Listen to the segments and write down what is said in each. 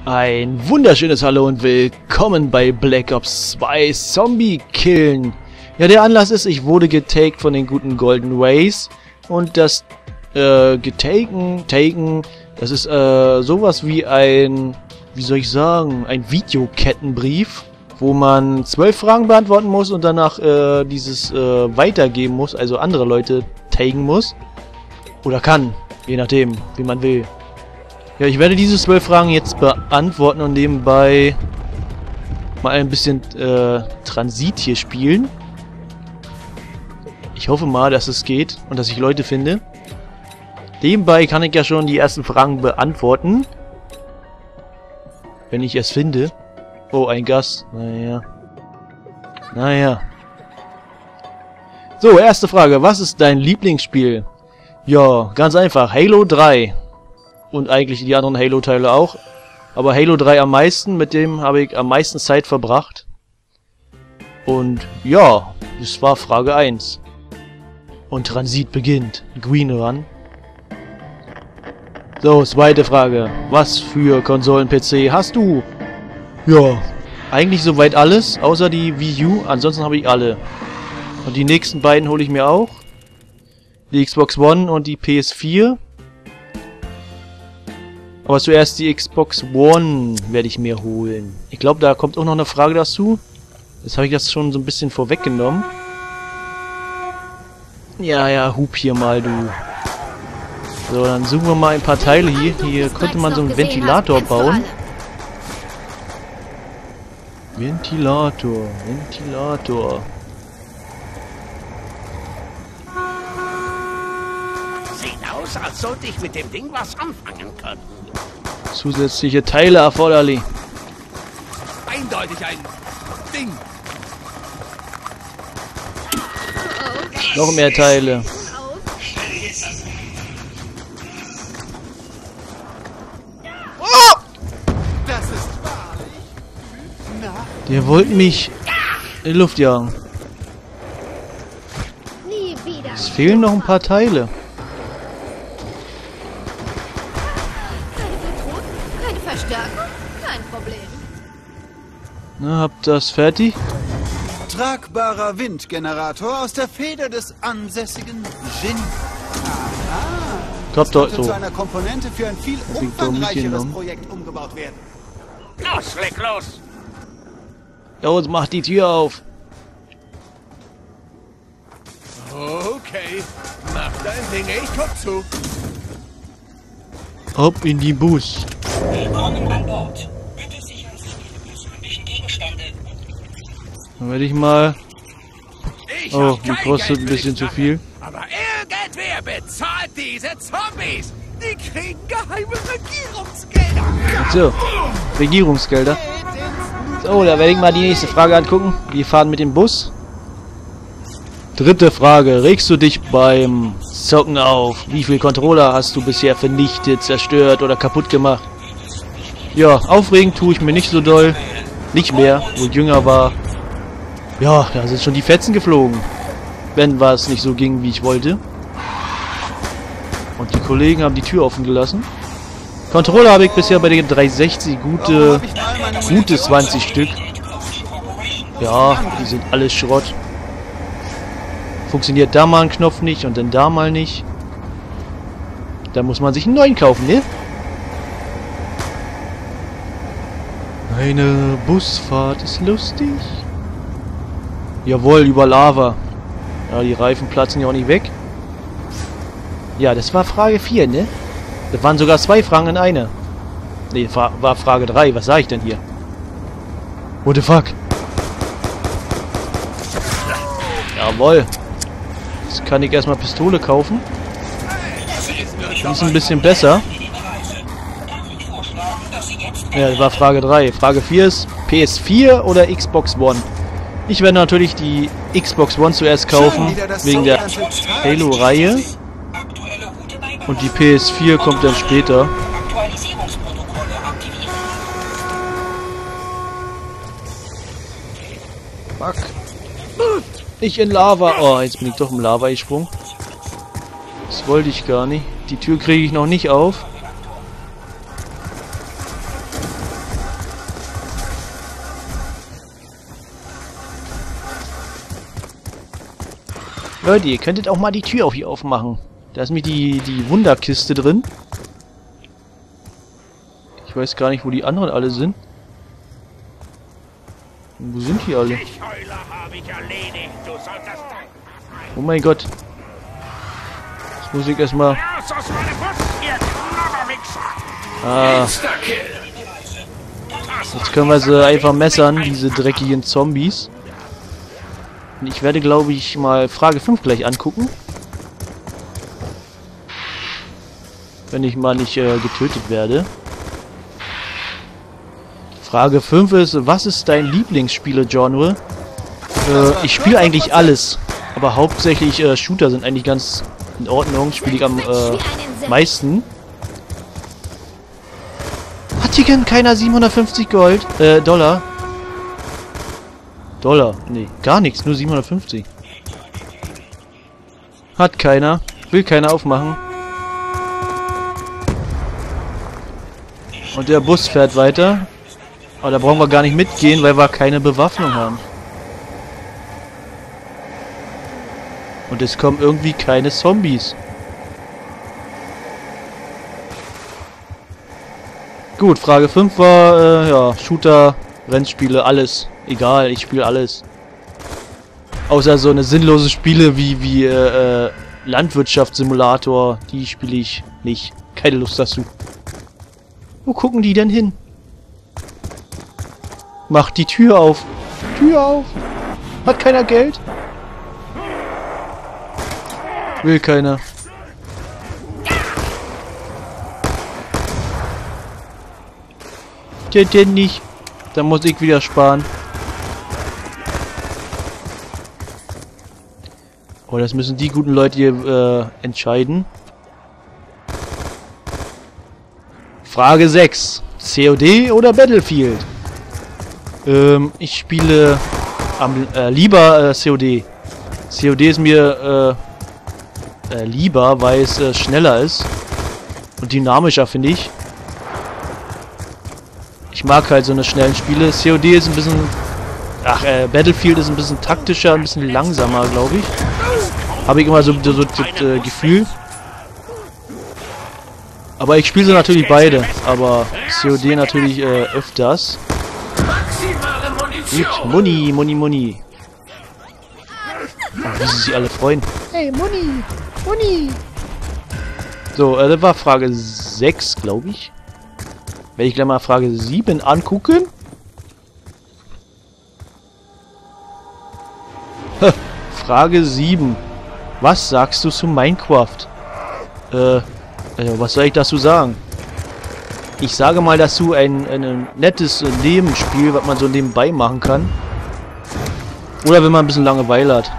Ein wunderschönes Hallo und willkommen bei Black Ops 2 Zombie Killen. Ja, der Anlass ist, ich wurde getaked von den guten Golden Rays. Und das taken, das ist sowas wie ein, wie soll ich sagen, ein Videokettenbrief, wo man 12 Fragen beantworten muss und danach dieses weitergeben muss, also andere Leute taken muss. Oder kann, je nachdem, wie man will. Ja, ich werde diese 12 Fragen jetzt beantworten und nebenbei mal ein bisschen Transit hier spielen. Ich hoffe mal, dass es geht und dass ich Leute finde. Nebenbei kann ich ja schon die ersten Fragen beantworten. Wenn ich es finde. Oh, ein Gast. Naja. So, erste Frage. Was ist dein Lieblingsspiel? Ja, ganz einfach. Halo 3. Und eigentlich die anderen Halo-Teile auch. Aber Halo 3 am meisten. Mit dem habe ich am meisten Zeit verbracht. Und ja, das war Frage 1. Und Transit beginnt. Green Run. So, zweite Frage. Was für Konsolen-PC hast du? Ja, eigentlich soweit alles, außer die Wii U. Ansonsten habe ich alle. Und die nächsten beiden hole ich mir auch. Die Xbox One und die PS4. Aber zuerst die Xbox One werde ich mir holen. Ich glaube, da kommt auch noch eine Frage dazu. Jetzt habe ich das schon so ein bisschen vorweggenommen. Ja, hub hier mal, du. So, dann suchen wir mal ein paar Teile hier. Hier könnte man so einen Ventilator bauen. Ventilator. Sieht aus, als sollte ich mit dem Ding was anfangen können. Zusätzliche Teile erforderlich. Eindeutig ein Ding. Noch mehr Teile. Das ist wahrlich. Der wollte mich in die Luft jagen. Es fehlen noch ein paar Teile. Keine Verstärkung, kein Problem. Na, habt das fertig? Tragbarer Windgenerator aus der Feder des ansässigen Jin. Kommt doch Könnte so. zu einer Komponente für ein viel Hab ich doch umfangreicheres mitgenommen. Projekt umgebaut werden. Los, leg los. Los, mach die Tür auf. Okay, mach dein Ding, ich guck zu. Ab in die Bus. Willkommen an Bord. Bitte Sicherheitsspiele persönlichen Gegenstände. Dann werde ich mal... Ich Oh, hab die kein kostet Geld ein für bisschen die zu Sache, viel. Aber irgendwer bezahlt diese Zombies. Die kriegen geheime Regierungsgelder. So, Regierungsgelder. So, da werde ich mal die nächste Frage angucken. Wir fahren mit dem Bus. Dritte Frage. Regst du dich beim Zocken auf? Wie viele Controller hast du bisher vernichtet, zerstört oder kaputt gemacht? Ja, aufregen tue ich mir nicht so doll. Nicht mehr, wo ich jünger war. Ja, da sind schon die Fetzen geflogen. Wenn was nicht so ging, wie ich wollte. Und die Kollegen haben die Tür offen gelassen. Controller habe ich bisher bei den 360 gute 20 Stück. Ja, die sind alles Schrott. Funktioniert da mal ein Knopf nicht und dann da mal nicht. Da muss man sich einen neuen kaufen, ne? Eine Busfahrt ist lustig. Jawohl, über Lava. Ja, die Reifen platzen ja auch nicht weg. Ja, das war Frage 4, ne? Das waren sogar 2 Fragen in einer. Ne, war Frage 3. Was sag ich denn hier? What the fuck? Jawohl. Jetzt kann ich erstmal Pistole kaufen. Die ist ein bisschen besser. Ja, das war Frage 3. Frage 4 ist PS4 oder Xbox One? Ich werde natürlich die Xbox One zuerst kaufen, wegen der Halo-Reihe. Und die PS4 kommt dann später. Fuck. Ich in Lava. Oh, jetzt bin ich doch im Lava gesprungen. Das wollte ich gar nicht. Die Tür kriege ich noch nicht auf. Leute, ihr könntet auch mal die Tür auch hier aufmachen. Da ist nämlich die Wunderkiste drin. Ich weiß gar nicht, wo die anderen alle sind. Wo sind die alle? Oh mein Gott. Jetzt muss ich erstmal... Ah. Jetzt können wir sie einfach messern, diese dreckigen Zombies. Und ich werde, glaube ich, mal Frage 5 gleich angucken. Wenn ich mal nicht getötet werde. Frage 5 ist, was ist dein Lieblingsspiele-Genre? Ich spiele eigentlich alles. Aber hauptsächlich Shooter sind eigentlich ganz in Ordnung. Spiele ich am meisten. Hat hier denn keiner 750 Gold? Dollar? Dollar? Nee, gar nichts. Nur 750. Hat keiner. Will keiner aufmachen. Und der Bus fährt weiter. Aber da brauchen wir gar nicht mitgehen, weil wir keine Bewaffnung haben. Und es kommen irgendwie keine Zombies. Gut, Frage 5 war, ja, Shooter, Rennspiele, alles. Egal, ich spiele alles. Außer so eine sinnlose Spiele wie Landwirtschaftssimulator, die spiele ich nicht. Keine Lust dazu. Wo gucken die denn hin? Macht die Tür auf. Tür auf. Hat keiner Geld? Will keiner. Der denn nicht. Da muss ich wieder sparen. Oh, das müssen die guten Leute hier entscheiden. Frage 6. COD oder Battlefield? Ich spiele lieber COD. COD ist mir lieber, weil es schneller ist. Und dynamischer, finde ich. Ich mag halt so eine schnellen Spiele. COD ist ein bisschen... Battlefield ist ein bisschen taktischer, ein bisschen langsamer, glaube ich. Habe ich immer so das Gefühl. Aber ich spiele sie natürlich beide. Aber COD natürlich öfters. Gut, Muni. Oh, wie sie sich alle freuen. Hey, Muni. So, das war Frage 6, glaube ich. Werde ich gleich mal Frage 7 angucken. Frage 7. Was sagst du zu Minecraft? Was soll ich dazu sagen? Ich sage mal dazu ein nettes Lebensspiel, was man so nebenbei machen kann. Oder wenn man ein bisschen Langeweile hat.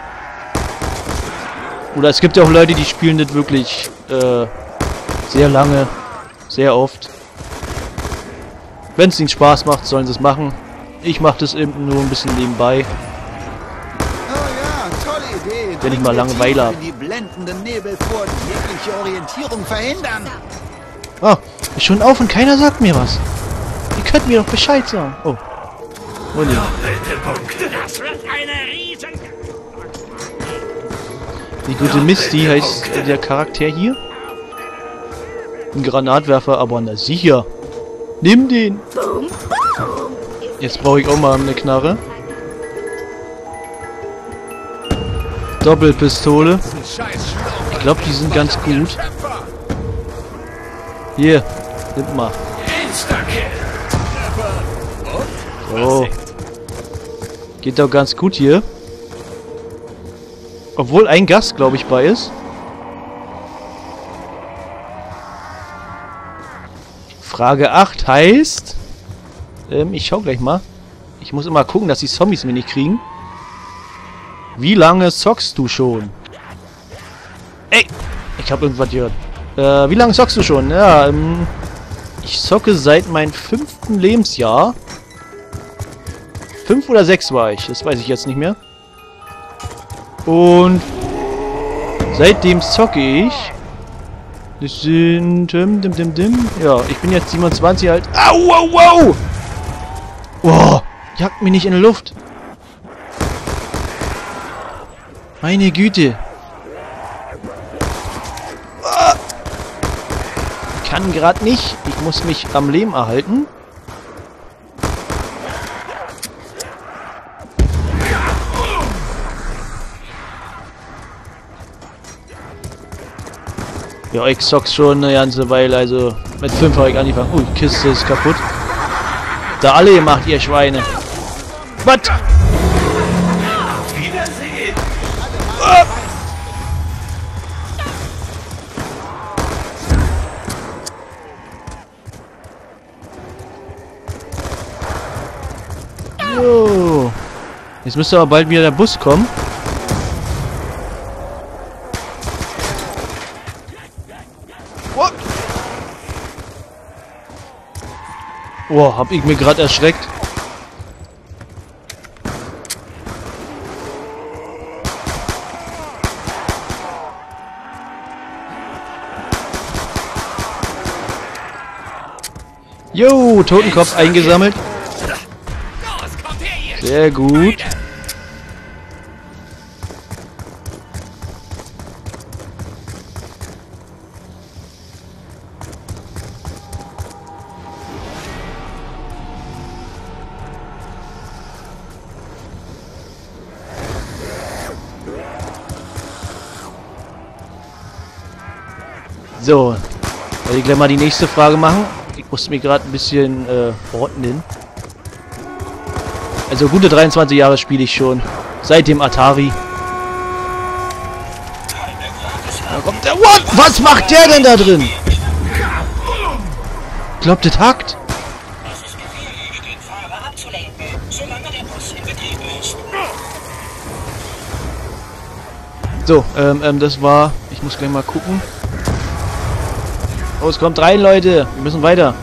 Oder es gibt ja auch Leute, die spielen das wirklich sehr lange, sehr oft. Wenn es ihnen Spaß macht, sollen sie es machen. Ich mache das eben nur ein bisschen nebenbei. Oh ja, tolle Idee. Wenn ich mal Langeweile habe. Die blendenden Nebel vor, die jegliche Orientierung verhindern. Ah, ist schon auf und keiner sagt mir was. Ihr könnt mir doch Bescheid sagen. Oh. Muni. Das wird eine riesen... Die gute Misty heißt der Charakter hier. Ein Granatwerfer, aber na sicher. Nimm den. Jetzt brauche ich auch mal eine Knarre. Doppelpistole. Ich glaube, die sind ganz gut. Hier, nimm mal. So. Geht doch ganz gut hier. Obwohl ein Gast, glaube ich, bei ist. Frage 8 heißt... ich schau gleich mal. Ich muss immer gucken, dass die Zombies mich nicht kriegen. Wie lange zockst du schon? Ey! Ich habe irgendwas gehört. Wie lange zockst du schon? Ja, ich zocke seit meinem 5. Lebensjahr. 5 oder 6 war ich. Das weiß ich jetzt nicht mehr. Und seitdem zocke ich. Das sind... Ja, ich bin jetzt 27 alt. Au, au, au! Oh, jagt mich nicht in die Luft. Meine Güte. Kann gerade nicht. Ich muss mich am Leben erhalten. Ja, ich zock's schon eine ganze Weile, also mit 5 habe ich angefangen. Ui, die Kiste ist kaputt. Da alle gemacht, ihr Schweine. Was? Wiedersehen! Jo. Jetzt müsste aber bald wieder der Bus kommen. What? Oh, hab ich mir gerade erschreckt. Jo, Totenkopf eingesammelt. Los, kommt her, ihr Sehr gut. Schweine! So, werde ich gleich mal die nächste Frage machen. Ich musste mich gerade ein bisschen ordnen. Also gute 23 Jahre spiele ich schon. Seit dem Atari. Da kommt der... What? Was macht der denn da drin? Glaubt, das hackt? Es ist gefährlich, den Fahrer abzulenken, solange der Bus in Betrieb ist. So, das war... Ich muss gleich mal gucken. Oh, es kommt rein, Leute. Wir müssen weiter.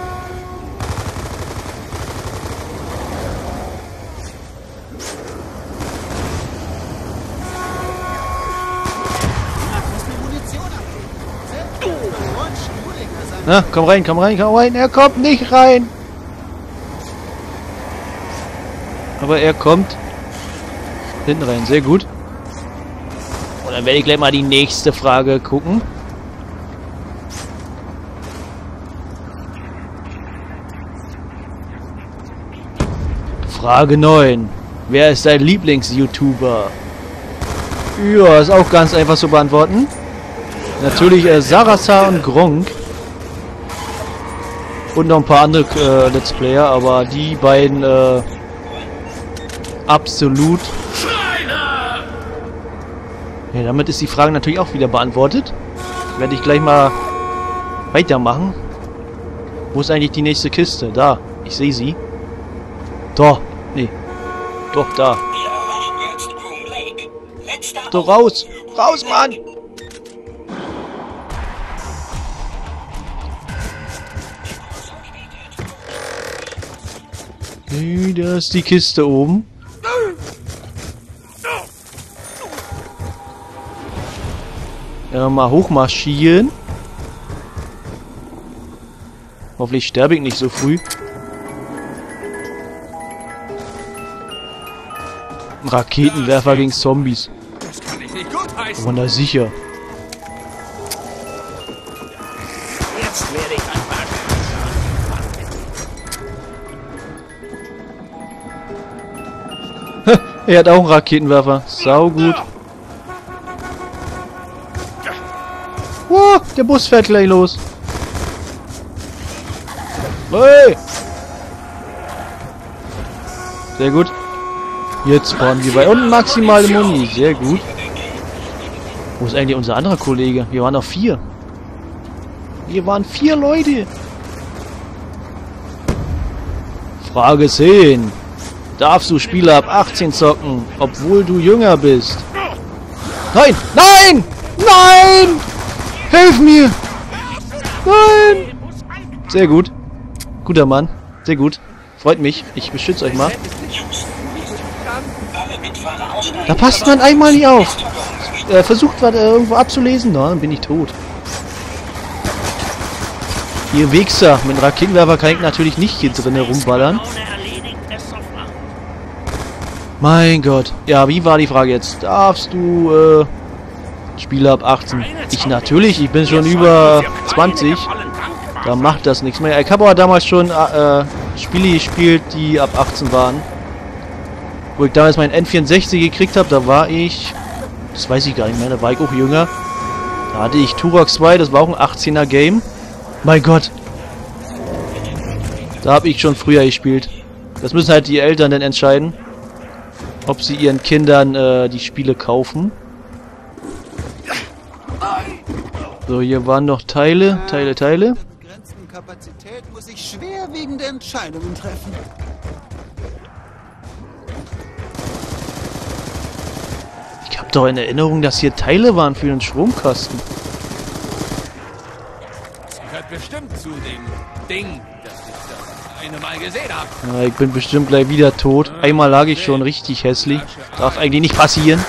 Na, komm rein, komm rein, komm rein. Er kommt nicht rein. Aber er kommt hinten rein. Sehr gut. Und dann werde ich gleich mal die nächste Frage gucken. Frage 9. Wer ist dein Lieblings-YouTuber? Ja, ist auch ganz einfach zu beantworten. Natürlich Sarasa und Gronk. Und noch ein paar andere Let's Player, aber die beiden absolut. Ja, damit ist die Frage natürlich auch wieder beantwortet. Werde ich gleich mal weitermachen. Wo ist eigentlich die nächste Kiste? Da, ich sehe sie. Da, nee. Doch, da. Wir erreichen jetzt Groom Lake. Letzter So, raus! Raus, Mann! Hey, da ist die Kiste oben. Ja, mal hochmarschieren. Hoffentlich sterbe ich nicht so früh. Ein Raketenwerfer gegen Zombies. Das kann ich nicht gutheißen. Aber na sicher. Jetzt werde ich ein paar... Er hat auch einen Raketenwerfer. Sau gut. Wow, der Bus fährt gleich los. Hey! Sehr gut. Jetzt fahren wir bei unten maximale Muni. Sehr gut. Wo ist eigentlich unser anderer Kollege? Wir waren noch 4. Wir waren 4 Leute. Frage 10. Darfst du Spiele ab 18 zocken, obwohl du jünger bist? Nein! Nein! Nein! Hilf mir! Nein! Sehr gut. Guter Mann. Sehr gut. Freut mich. Ich beschütze euch mal. Alle Mitfahrer aussteigen. Da passt man einmal nicht auf. Versucht was irgendwo abzulesen. Na, dann bin ich tot. Ihr Wichser. Mit dem Raketenwerfer kann ich natürlich nicht hier drinnen rumballern. Mein Gott. Ja, wie war die Frage jetzt? Darfst du, Spieler ab 18? Ich natürlich, ich bin schon über 20. Da macht das nichts mehr. Ich habe aber damals schon Spiele gespielt, die ab 18 waren. Wo ich damals meinen N64 gekriegt habe, da war ich... Das weiß ich gar nicht mehr, da war ich auch jünger. Da hatte ich Turok 2, das war auch ein 18er Game. Mein Gott. Da habe ich schon früher gespielt. Das müssen halt die Eltern dann entscheiden, ob sie ihren Kindern die Spiele kaufen. So, hier waren noch Teile. Bei begrenzten Kapazität muss ich schwerwiegende Entscheidungen treffen. Ich habe doch in Erinnerung, dass hier Teile waren für den Stromkasten. Sie gehört bestimmt zu dem Ding, das ich das eine Mal gesehen habe. Ja, ich bin bestimmt gleich wieder tot. Einmal lag ich schon richtig hässlich. Darf eigentlich nicht passieren.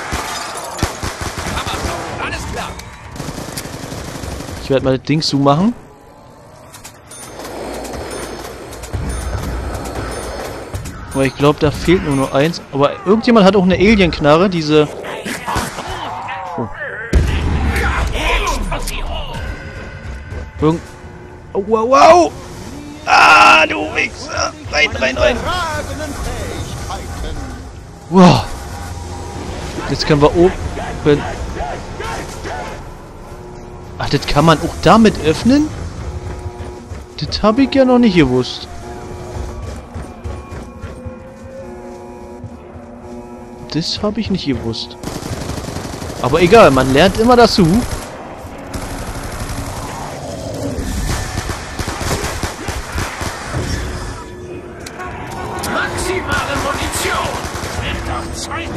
Alles klar. Ich werde mal das Ding zumachen. Aber ich glaube, da fehlt nur noch eins. Aber irgendjemand hat auch eine Alien-Knarre, diese... Oh. Oh, wow, wow! Ah, du Wichser! Rein, rein, rein! Wow! Jetzt können wir oben... Ach, das kann man auch damit öffnen? Das habe ich ja noch nicht gewusst. Das habe ich nicht gewusst. Aber egal, man lernt immer dazu. Maximale Munition. Wird doch Zeit.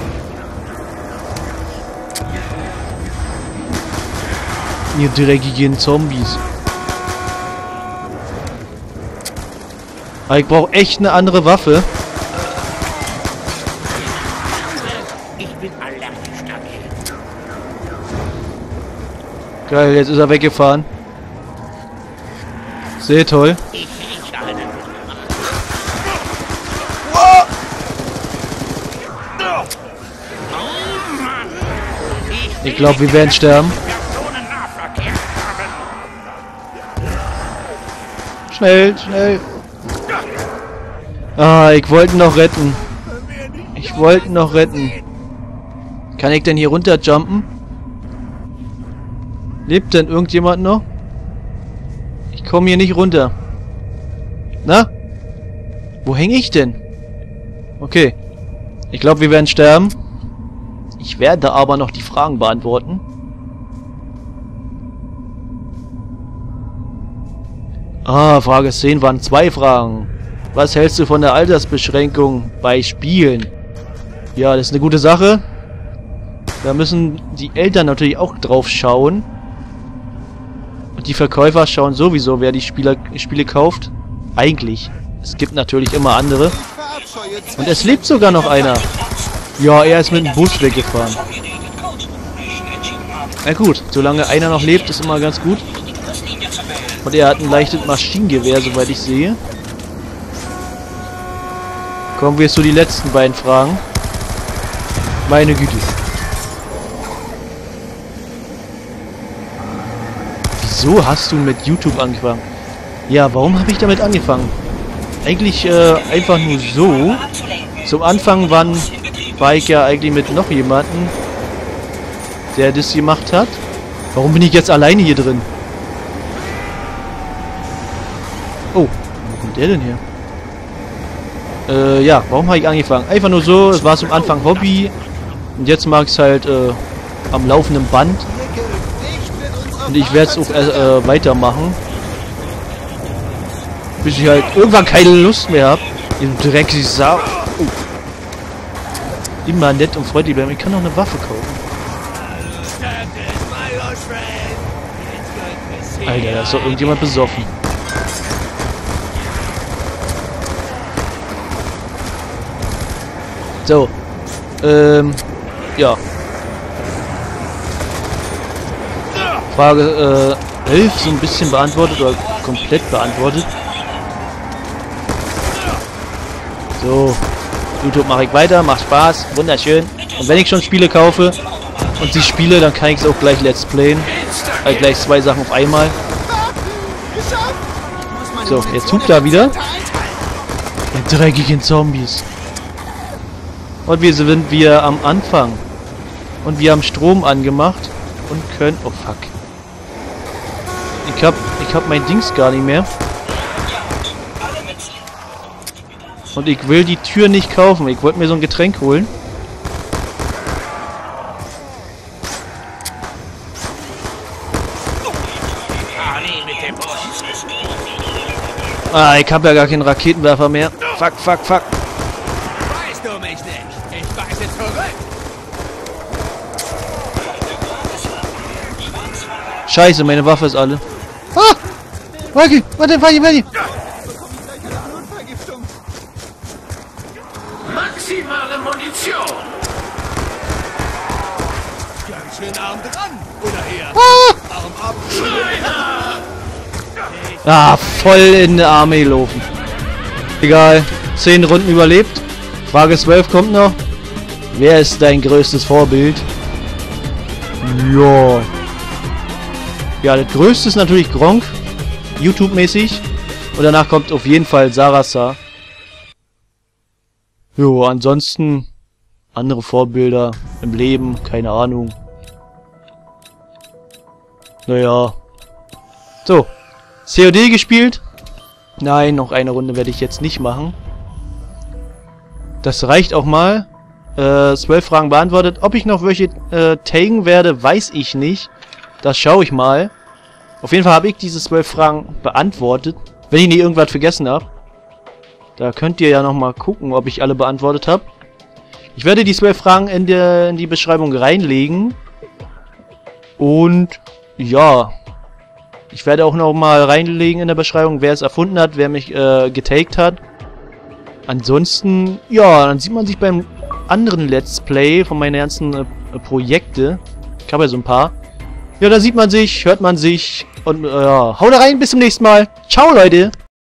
Ihr dreckigen Zombies. Aber ich brauche echt eine andere Waffe. Ich bin allergisch dagegen. Geil, jetzt ist er weggefahren. Sehr toll. Ich rieche einen. Ich glaube, wir werden sterben. Personennahverkehr haben. Schnell, schnell. Ah, ich wollte noch retten. Ich wollte noch retten. Kann ich denn hier runterjumpen? Lebt denn irgendjemand noch? Ich komme hier nicht runter. Na? Wo hänge ich denn? Okay. Ich glaube, wir werden sterben. Ich werde aber noch die Fragen beantworten. Ah, Frage 10 waren 2 Fragen. Was hältst du von der Altersbeschränkung bei Spielen? Ja, das ist eine gute Sache. Da müssen die Eltern natürlich auch drauf schauen. Und die Verkäufer schauen sowieso, wer die Spiele kauft. Eigentlich. Es gibt natürlich immer andere. Und es lebt sogar noch einer. Ja, er ist mit dem Bus weggefahren. Na gut, solange einer noch lebt, ist immer ganz gut. Und er hat ein leichtes Maschinengewehr, soweit ich sehe. Kommen wir zu den letzten beiden Fragen. Meine Güte. Wieso hast du mit YouTube angefangen? Ja, warum habe ich damit angefangen? Eigentlich einfach nur so. Zum Anfang war ich ja eigentlich mit noch jemandem, der das gemacht hat. Warum bin ich jetzt alleine hier drin? Oh, wo kommt der denn her? Ja, warum habe ich angefangen? Einfach nur so, es war zum Anfang Hobby. Und jetzt mag ich es halt am laufenden Band. Und ich werde es auch weitermachen. Bis ich halt irgendwann keine Lust mehr habe. Ihr dreckige Sau. Oh. Immer nett und freundlich bleiben. Ich kann noch eine Waffe kaufen. Alter, da ist doch irgendjemand besoffen. So. Ja. Frage 11 so ein bisschen beantwortet oder komplett beantwortet. So. YouTube mache ich weiter, macht Spaß, wunderschön. Und wenn ich schon Spiele kaufe und sie spiele, dann kann ich es auch gleich Let's Playen. Gleich 2 Sachen auf einmal. So, jetzt hupt er wieder. Die dreckigen Zombies. Und wir sind wieder am Anfang. Und wir haben Strom angemacht und können... Oh fuck. Ich hab mein Dings gar nicht mehr. Und ich will die Tür nicht kaufen. Ich wollte mir so ein Getränk holen. Ah, ich habe ja gar keinen Raketenwerfer mehr. Fuck, fuck, fuck. Weißt du mich nicht? Ich weise zurück. Scheiße, meine Waffe ist alle. Ah! Okay, warte. Maximale Munition. Ganz schön arm dran. Oder eher Arm ab. Ah, voll in die Arme gelaufen. Egal. 10 Runden überlebt. Frage 12 kommt noch. Wer ist dein größtes Vorbild? Ja. Ja, das größte ist natürlich Gronk. YouTube-mäßig. Und danach kommt auf jeden Fall Sarasa. Jo, ansonsten andere Vorbilder im Leben, keine Ahnung. Naja. So. COD gespielt? Nein, noch eine Runde werde ich jetzt nicht machen. Das reicht auch mal. 12 Fragen beantwortet. Ob ich noch welche tagen werde, weiß ich nicht. Das schaue ich mal. Auf jeden Fall habe ich diese 12 Fragen beantwortet. Wenn ich nicht irgendwas vergessen habe. Da könnt ihr ja nochmal gucken, ob ich alle beantwortet habe. Ich werde die 12 Fragen in die Beschreibung reinlegen. Und ja... Ich werde auch noch mal reinlegen in der Beschreibung, wer es erfunden hat, wer mich getaked hat. Ansonsten, ja, dann sieht man sich beim anderen Let's Play von meinen ganzen Projekte. Ich habe ja so ein paar. Ja, da sieht man sich, hört man sich und ja, haut rein, bis zum nächsten Mal. Ciao, Leute!